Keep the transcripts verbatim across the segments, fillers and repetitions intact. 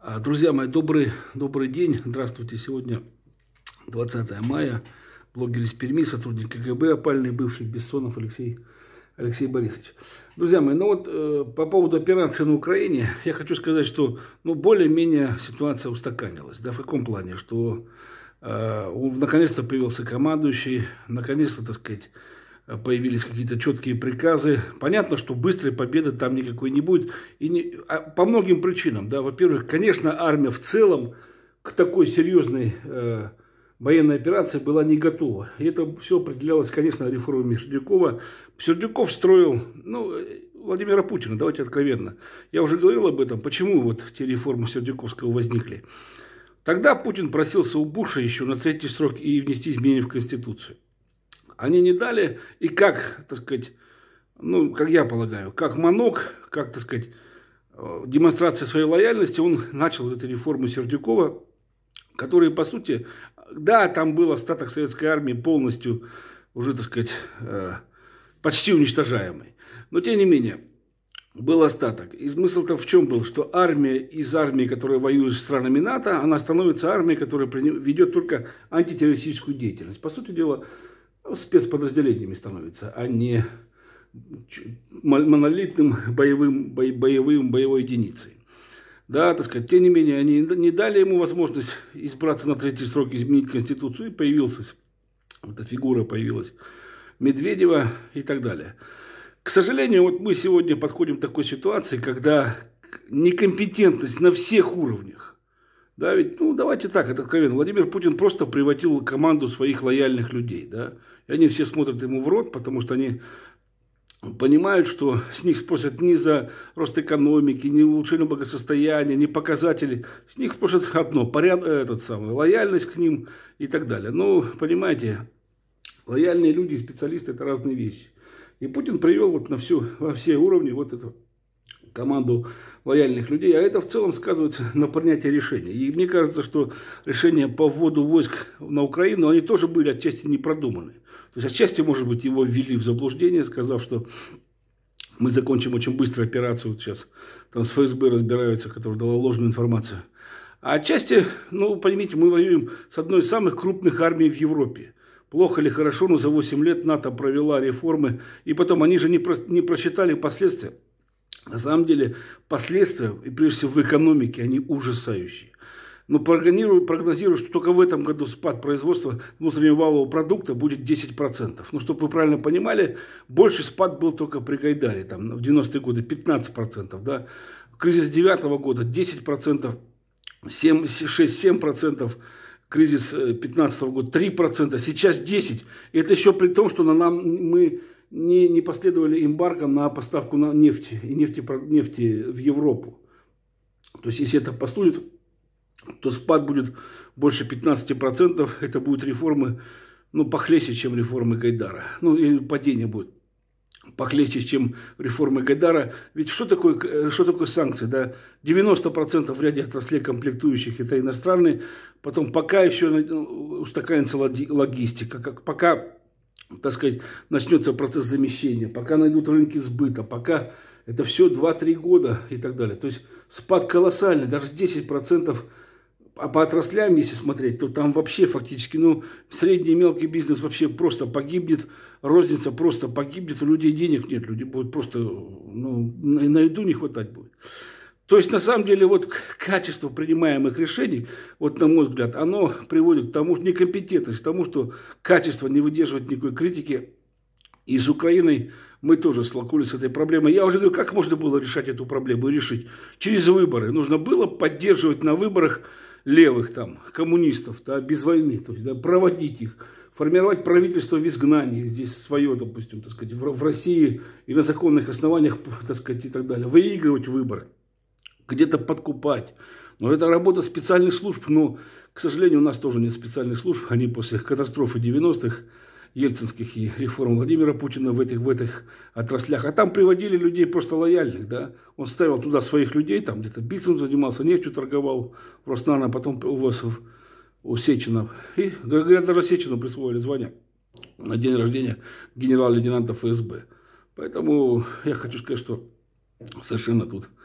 Друзья мои, добрый, добрый день. Здравствуйте. Сегодня двадцатое мая. Блогер из Перми, сотрудник КГБ, опальный бывший Бессонов Алексей, Алексей Борисович. Друзья мои, ну вот э, по поводу операции на Украине, я хочу сказать, что ну, более-менее ситуация устаканилась. Да, в каком плане? Что э, наконец-то появился командующий, наконец-то, так сказать, появились какие-то четкие приказы. Понятно, что быстрой победы там никакой не будет. И не, а по многим причинам. Да. Во-первых, конечно, армия в целом к такой серьезной э, военной операции была не готова. И это все определялось, конечно, реформами Сердюкова. Сердюков строил, ну, Владимира Путина, давайте откровенно. Я уже говорил об этом, почему вот те реформы Сердюковского возникли. Тогда Путин просился у Буша еще на третий срок и внести изменения в Конституцию. Они не дали, и как, так сказать, ну, как я полагаю, как манок, как, так сказать, демонстрация своей лояльности, он начал эту реформу Сердюкова, которые, по сути, да, там был остаток советской армии полностью уже, так сказать, почти уничтожаемый. Но, тем не менее, был остаток. И смысл-то в чем был? Что армия из армии, которая воюет с странами НАТО, она становится армией, которая ведет только антитеррористическую деятельность. По сути дела, спецподразделениями становится, а не монолитным боевым, бо, боевым, боевой единицей. Да, так сказать, тем не менее, они не дали ему возможность избраться на третий срок, изменить Конституцию, и появилась, эта фигура появилась Медведева и так далее. К сожалению, вот мы сегодня подходим к такой ситуации, когда некомпетентность на всех уровнях. Да, ведь, ну, давайте так, это откровенно. Владимир Путин просто превратил команду своих лояльных людей, да. И они все смотрят ему в рот, потому что они понимают, что с них спросят не за рост экономики, не улучшение благосостояния, не показатели. С них спросят одно, поряд, этот самый, лояльность к ним и так далее. Ну, понимаете, лояльные люди и специалисты – это разные вещи. И Путин привел вот на всю, во все уровни вот эту команду лояльных людей, а это в целом сказывается на принятии решений. И мне кажется, что решения по вводу войск на Украину, они тоже были отчасти не продуманы. То есть отчасти, может быть, его ввели в заблуждение, сказав, что мы закончим очень быстро операцию, вот сейчас там с ФСБ разбираются, которая дала ложную информацию. А отчасти, ну, поймите, мы воюем с одной из самых крупных армий в Европе. Плохо или хорошо, но за восемь лет НАТО провела реформы, и потом они же не, про, не просчитали последствия. На самом деле последствия, и прежде всего в экономике, они ужасающие. Но прогнозирую, прогнозирую, что только в этом году спад производства внутреннего валового продукта будет десять процентов. Ну, чтобы вы правильно понимали, больше спад был только при Гайдаре, там, в девяностые годы пятнадцать процентов. Да? Кризис девятого года десять процентов, шесть-семь процентов. Кризис пятнадцатого года три процента, сейчас десять процентов. И это еще при том, что на нам мы... Не, не последовали эмбарго на поставку на нефти и нефти, нефти в Европу. То есть, если это послужит, то спад будет больше пятнадцати процентов. Это будут реформы, ну, похлеще, чем реформы Гайдара. Ну, и падение будет похлеще, чем реформы Гайдара. Ведь что такое, что такое санкции? Да? девяносто процентов в ряде отраслей комплектующих это иностранные. Потом пока еще устаканится логистика. Как, пока... так сказать, начнется процесс замещения, пока найдут рынки сбыта, пока это все два-три года и так далее. То есть спад колоссальный, даже десять процентов. А по отраслям, если смотреть, то там вообще фактически, ну, средний и мелкий бизнес вообще просто погибнет, розница просто погибнет, у людей денег нет, люди будут просто, ну, на еду не хватать будет. То есть, на самом деле, вот качество принимаемых решений, вот на мой взгляд, оно приводит к тому, что некомпетентность, к тому, что качество не выдерживает никакой критики. И с Украиной мы тоже столкнулись с этой проблемой. Я уже говорю, как можно было решать эту проблему и решить? Через выборы. Нужно было поддерживать на выборах левых там, коммунистов, да, без войны, то есть, да, проводить их. Формировать правительство в изгнании, здесь свое, допустим, так сказать, в России и на законных основаниях, так сказать, и так далее. Выигрывать выборы. Где-то подкупать. Но это работа специальных служб. Но, к сожалению, у нас тоже нет специальных служб. Они после катастрофы девяностых, ельцинских и реформ Владимира Путина в этих, в этих отраслях. А там приводили людей просто лояльных. Да? Он ставил туда своих людей, там где-то бизнесом занимался, нефтью торговал в Роснано, а потом у, у Сечина. И, говорят, даже Сечину присвоили звание на день рождения генерал-лейтенанта ФСБ. Поэтому я хочу сказать, что совершенно тут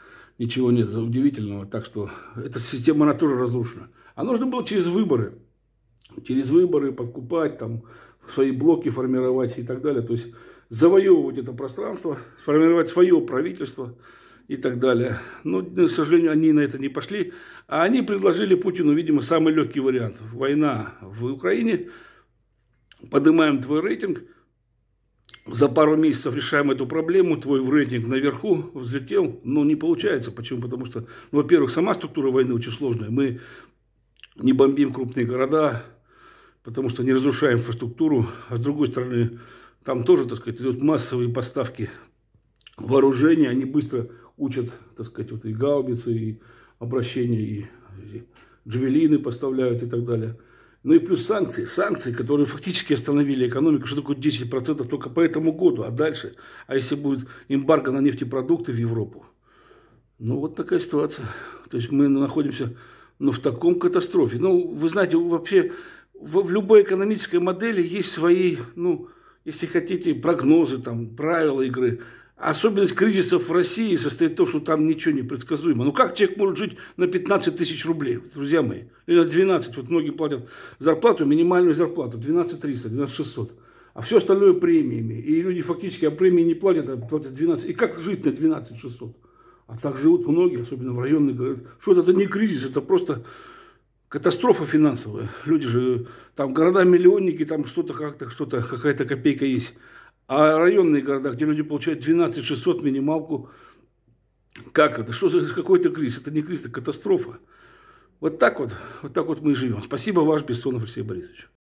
ничего нет удивительного. Так что эта система, она тоже разрушена. А нужно было через выборы. Через выборы подкупать, там, свои блоки формировать и так далее. То есть завоевывать это пространство, сформировать свое правительство и так далее. Но, к сожалению, они на это не пошли. А они предложили Путину, видимо, самый легкий вариант. Война в Украине. Поднимаем твой рейтинг. За пару месяцев решаем эту проблему. Твой рейтинг наверху взлетел. Но не получается. Почему? Потому что, ну, во-первых, сама структура войны очень сложная. Мы не бомбим крупные города, потому что не разрушаем инфраструктуру. А с другой стороны, там тоже, так сказать, идут массовые поставки вооружения. Они быстро учат, так сказать, вот и гаубицы, и обращения, и, и джавелины поставляют и так далее. Ну и плюс санкции. Санкции, которые фактически остановили экономику. Что такое десять процентов только по этому году, а дальше? А если будет эмбарго на нефтепродукты в Европу? Ну вот такая ситуация. То есть мы находимся, ну, в таком катастрофе. Ну, вы знаете, вообще в, в любой экономической модели есть свои, ну, если хотите, прогнозы, там, правила игры. Особенность кризисов в России состоит в том, что там ничего не предсказуемо. Ну как человек может жить на пятнадцать тысяч рублей, друзья мои? Или на двенадцать. Вот многие платят зарплату, минимальную зарплату, двенадцать триста, двенадцать шестьсот. А все остальное премиями. И люди фактически, а премии не платят, а платят двенадцать. И как жить на двенадцать шестьсот? А так живут многие, особенно в районных городах. Что это не кризис, это просто катастрофа финансовая. Люди же, там города-миллионники, там что-то как-то, что-то, какая-то копейка есть. А районные города, где люди получают двенадцать шестьсот минималку, как это? Что за какой-то кризис? Это не кризис, это катастрофа. Вот так вот, вот так вот мы и живем. Спасибо, ваш Бессонов Алексей Борисович.